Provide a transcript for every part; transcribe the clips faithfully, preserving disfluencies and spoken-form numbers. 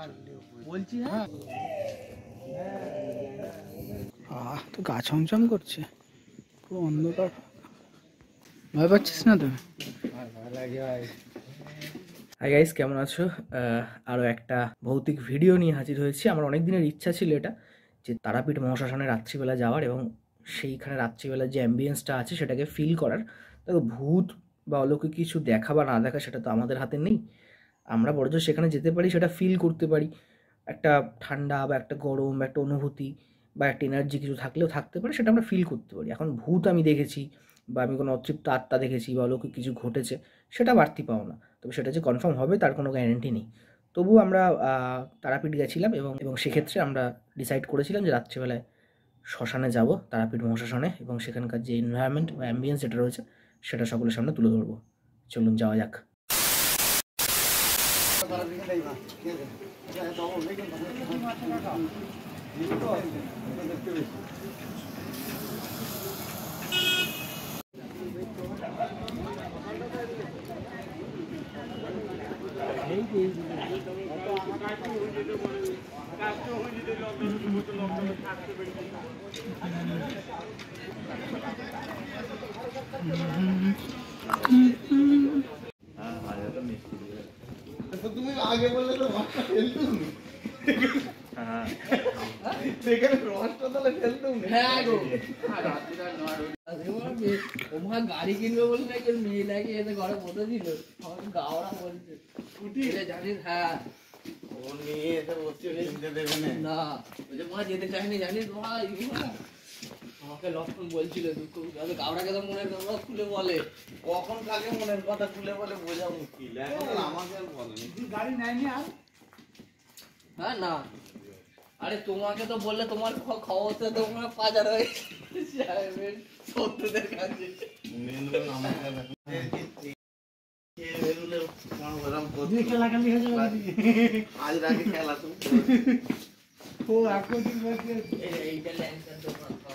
বলছি হ্যাঁ আহ তো গা ছমছম করছে, পুরো অন্ধকার। ভয় পাচ্ছিস না তুমি? হাই গাইস, কেমন আছো? আরও একটা ভৌতিক ভিডিও নিয়ে হাজির হয়েছি। আমার অনেক দিনের ইচ্ছা ছিল এটা, যে তারাপীঠ মহাশ্মশানে রাত্রিবেলা যাওয়ার এবং সেইখানে রাত্রিবেলা যে অ্যাম্বিয়েন্সটা আছে সেটাকে ফিল করার। দেখো, ভূত বা অলৌকিক কিছু দেখা বা না দেখা সেটা তো আমাদের হাতে নেই। আমরা বড় জোর সেখানে যেতে পারি, সেটা ফিল করতে পারি। একটা ঠান্ডা বা একটা গরম বা একটা অনুভূতি বা একটা এনার্জি কিছু থাকলেও থাকতে পারে, সেটা আমরা ফিল করতে পারি। এখন ভূত আমি দেখেছি বা আমি কোনো অতৃপ্ত আত্মা দেখেছি বা অলৌকিক কিছু ঘটেছে, সেটা বাড়তি পাও না। তবে সেটা যে কনফার্ম হবে তার কোনো গ্যারেন্টি নেই। তবুও আমরা তারাপীঠ গেছিলাম এবং এবং সেক্ষেত্রে আমরা ডিসাইড করেছিলাম যে রাত্রিবেলায় শ্মশানে যাব, তারাপীঠ মহাশ্মশানে, এবং সেখানকার যে এনভায়রনমেন্ট বা অ্যাম্বিয়েন্স যেটা রয়েছে সেটা সকলের সামনে তুলে ধরবো। চলুন যাওয়া যাক। তুমি আগে বললে তো রসটা ফেলতুম, সেখানে রসটা তাহলে ফেলতুম। হ্যাঁ গো, গাড়ি কিনবে বলে নাকি মেয়ে নাকি এসে ঘরে বসে ছিল, আমার গাওয়া বলছে স্কুটি জানিস। হ্যাঁ, ও নিয়ে এসে বসছে, কিনতে দেবে না, ওই যে মা যেতে চায়নি জানিস ভাই। আমাকে লক্ষণ বলছিল গাওড়াকে তো মনের কথা খুলে বলে, কখন কাকে মনের কথা খুলে বলে বোঝা মুশকিল। এখন আমাকে আর বলেনি, গাড়ি নেয়নি আর। হ্যাঁ না, আরে তোমাকে তো বললে তোমার খবর তো তোমার বাজার হয়ে সাহেবের শত্রুদের কাছে। আজ রাতে খেলা তো ও এখন এইটা ল্যাংচা তো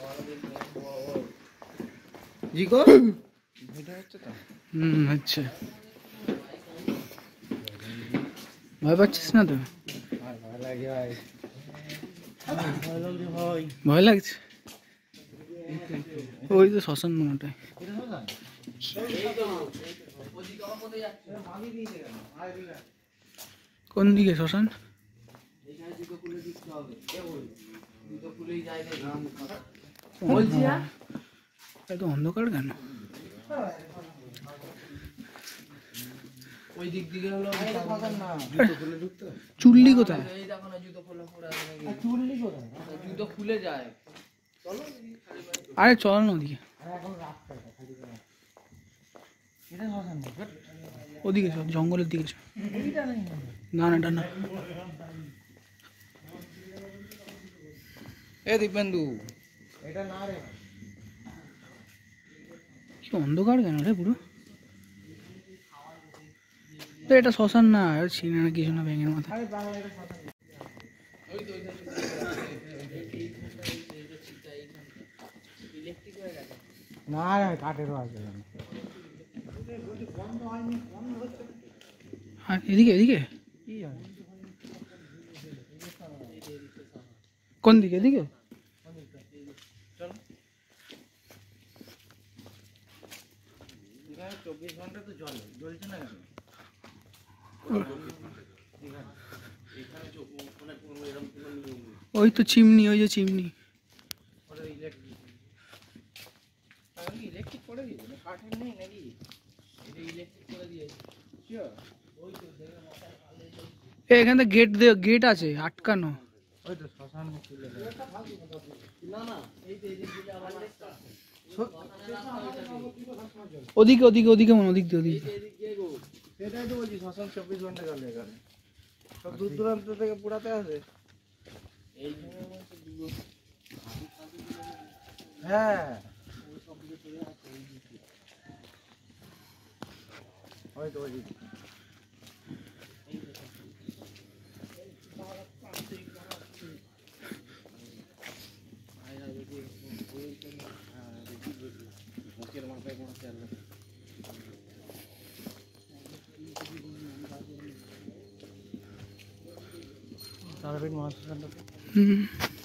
জিকো ভিডিও হচ্ছে তো। হুম, আচ্ছা। ভয় পাচ্ছিস না তো? ভয় লাগে ভাই, ভয় লাগছে? ওই তো শ্মশান মনেটাই। কোন দিকে শ্মশান? এত অন্ধকার কেন? ওই দিক দিকে হলো চুল্লি কোথায়? এই দেখো না, জুতো খোলা পড়ে আছে নাকি? চুল্লি কোথায়? জুতো খুলে যায়। চলো আরে চল না ওদিকে, ওদিকে চল, জঙ্গলের দিকে চল। না না, এটা না। এ দীপেন্দু, এটা না রে। কি অন্ধকার কেন রে পুরো? তো এটা শ্মশান না, চিনে না কিছু না, ব্যাঙের মাথা। না রে, কাঠেরও আছে। আর এদিকে এদিকে কোন দিকে? এদিকে চব্বিশ ঘন্টা তো জল জ্বলছে না কেন? ওই তো চিমনি, ওই যে চিমনি। ইলেকট্রিক করে দিয়েছে না, কাঠের নেই নাকি? এটা ইলেকট্রিক করে দিয়েছে। এখানে গেট গেট আছে আটকানো। ওই তো শ্মশান খুলে না না, এই তো এদিক দিকে আবার রাস্তা। ওদিকে ওদিকে ওদিকে মনে, ওদিক দিয়ে ওদিকে। সেটাই তো বলছি, শ্মশান চব্বিশ ঘন্টা চলে এখানে, সব দূর দূরান্ত থেকে পুরাতে আসে। হ্যাঁ, ওই তো ওই বুকের মাথায় কোনো তেল নেই। তারাপীঠ মহাশ্মশানটাতে হুম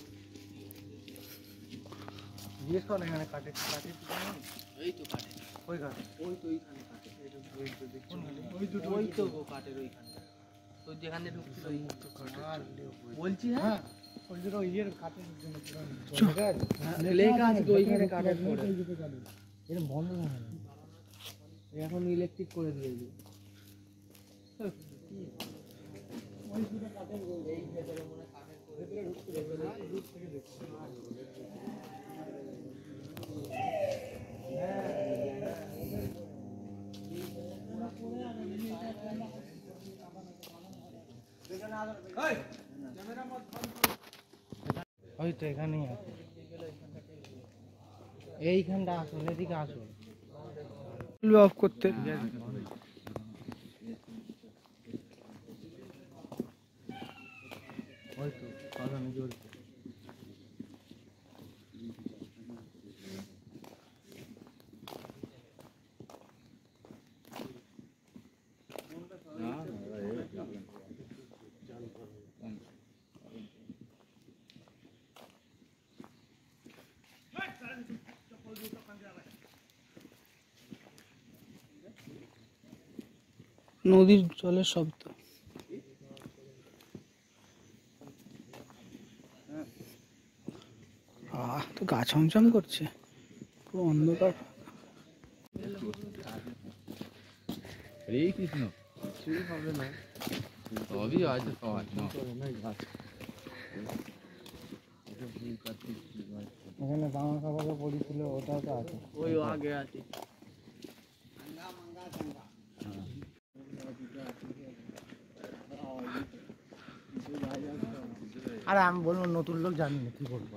জিজ্ঞেস কর এখানে কাটে কাটে এই তো কাটে ওই কাটে ওই তো ওইখানে কাটে ওই তো দেখুন ওই তো গো কাটের ওইখানটা তো যেখানে ঢুকছিল ওই তো কাটে বলছি হ্যাঁ ওই যে ইয়ের কাটের জন্য লেখা আছে তো ওইখানে কাটের পড়ে এটা বন্ধ না এখন ইলেকট্রিক করে দিয়েছে ওই দুটো কাটের এই ভেতরে মনে কাটের করে ঢুকতে দেবে না দূর থেকে দেখতে ওই তো এখানেই আছে এইখানটা আসুন এদিকে আসুন অফ করতে ওই তো বাগানে জ্বলছে নদীর জলের শব্দ আহ তো গা ছমছম করছে পুরো অন্ধকার হরে কৃষ্ণ কিছুই হবে না সবই আছে সবার এখানে জামা কাপড় পড়েছিল ওটাও তো আছে ওই আগে আছে আরে আমি বলবো নতুন লোক জানি না কি বলবো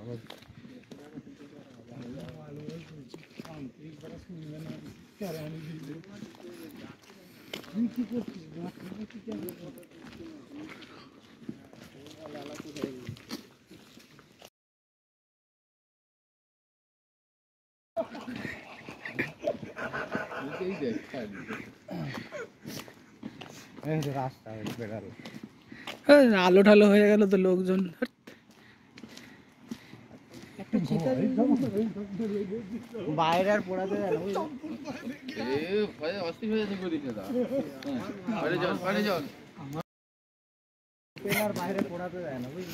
রাস্তা বেড়াল আলো ঠালো হয়ে গেল তো লোকজন বাইরে আর পড়াতে অস্থির হয়ে যাচ্ছে প্রদীপে দা বাইরে চল বাইরে চল আর বাইরে পড়াতে যায় না বুঝলে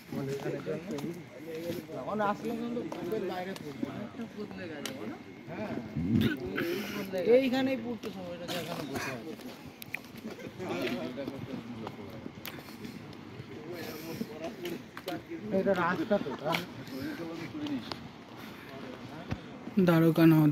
যখন আসলে কিন্তু বাইরে বদলে গেছে হ্যাঁ এইখানেই পড়তে সময়টা এখানে বসে আছে এটা রাস্তা তো দ্বারকা নদ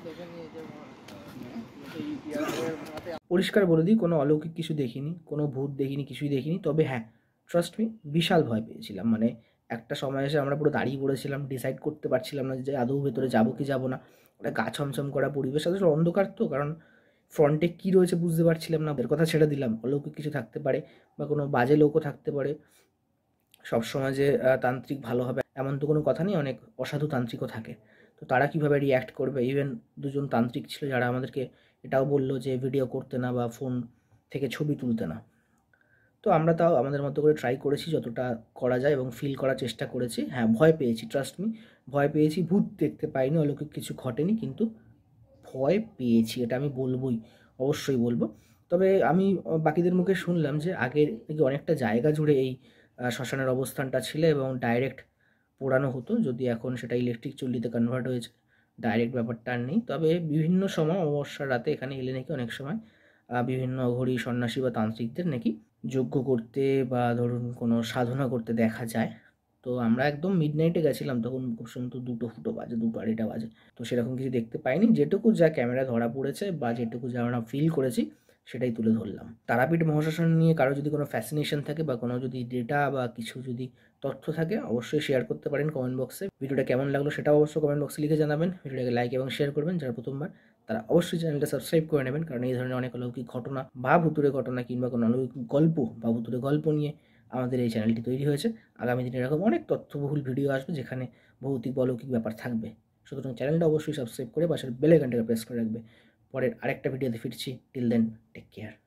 পরিষ্কার বলে দিই, কোনো অলৌকিক কিছু দেখিনি, কোনো ভূত দেখিনি, কিছুই দেখিনি। তবে হ্যাঁ, ট্রাস্ট মি, বিশাল ভয় পেয়েছিলাম। মানে একটা সময় এসে আমরা পুরো দাঁড়িয়ে পড়েছিলাম, ডিসাইড করতে পারছিলাম না যে আদৌ ভেতরে যাবো কি যাবো না। ওটা গা ছমছম করা পরিবেশ, আসলে অন্ধকার তো, কারণ ফ্রন্টে কী রয়েছে বুঝতে পারছিলাম না। এর কথা ছেড়ে দিলাম, অলৌকিক কিছু থাকতে পারে বা কোনো বাজে লোকও থাকতে পারে। সবসময় যে তান্ত্রিক ভালো হবে এমন তো কোনো কথা নেই, অনেক অসাধু তান্ত্রিকও থাকে। তো তারা কীভাবে রিয়্যাক্ট করবে, ইভেন দুজন তান্ত্রিক ছিল যারা আমাদেরকে এটাও বললো যে ভিডিও করতে না বা ফোন থেকে ছবি তুলতে না। তো আমরা তাও আমাদের মতো করে ট্রাই করেছি যতটা করা যায় এবং ফিল করার চেষ্টা করেছি। হ্যাঁ, ভয় পেয়েছি, ট্রাস্ট মি, ভয় পেয়েছি। ভূত দেখতে পাইনি, অলৌকিক কিছু ঘটেনি, কিন্তু ভয় পেয়েছি, এটা আমি বলবোই, অবশ্যই বলবো। তবে আমি বাকিদের মুখে শুনলাম যে আগের নাকি অনেকটা জায়গা জুড়ে এই শ্মশানের অবস্থানটা ছিল এবং ডাইরেক্ট পোড়ানো হতো, যদি এখন সেটা ইলেকট্রিক চুল্লিতে কনভার্ট হয়েছে, ডাইরেক্ট ব্যাপারটা আর নেই। তবে বিভিন্ন সময় অমাবস্যার রাতে এখানে এলে নাকি অনেক সময় বিভিন্ন অঘরী সন্ন্যাসী বা তান্ত্রিকদের নাকি যজ্ঞ করতে বা ধরুন কোনো সাধনা করতে দেখা যায়। তো আমরা একদম মিড নাইটে গেছিলাম, তখন খুব সম্ভবত দুটো ফুটো বাজে, দুটো আড়াইটা বাজে। তো সেরকম কিছু দেখতে পাইনি, যেটুকু যা ক্যামেরা ধরা পড়েছে বা যেটুকু যা আমরা ফিল করেছি সেটাই তুলে ধরলাম। তারাপীঠ মহাশ্মশান নিয়ে কারো যদি কোনো ফ্যাসিনেশন থাকে বা কোনো যদি ডেটা বা কিছু যদি তথ্য থাকে অবশ্যই শেয়ার করতে পারেন কমেন্ট বক্সে। ভিডিওটা কেমন লাগলো সেটাও অবশ্যই কমেন্ট বক্সে লিখে জানাবেন। ভিডিওটাকে লাইক এবং শেয়ার করবেন। যারা প্রথমবার তারা অবশ্যই চ্যানেলটা সাবস্ক্রাইব করে নেবেন, কারণ এই ধরনের অনেক অলৌকিক ঘটনা বা ভুতুরে ঘটনা কিংবা কোনো অলৌকিক গল্প বা ভুতুরে গল্প নিয়ে আমাদের এই চ্যানেলটি তৈরি হয়েছে। আগামী দিনে এরকম অনেক তথ্যবহুল ভিডিও আসবে যেখানে ভৌতিক বা অলৌকিক ব্যাপার থাকবে। সুতরাং চ্যানেলটা অবশ্যই সাবস্ক্রাইব করে পাশের বেল আইকনটাকে প্রেস করে রাখবে। পরের আরেকটা ভিডিওতে ফিরছি। Till then, take care.